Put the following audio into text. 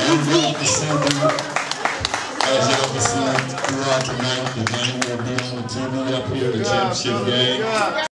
y'all can see, as y'all can see throughout tonight, the game will be on the TV up here, the championship game.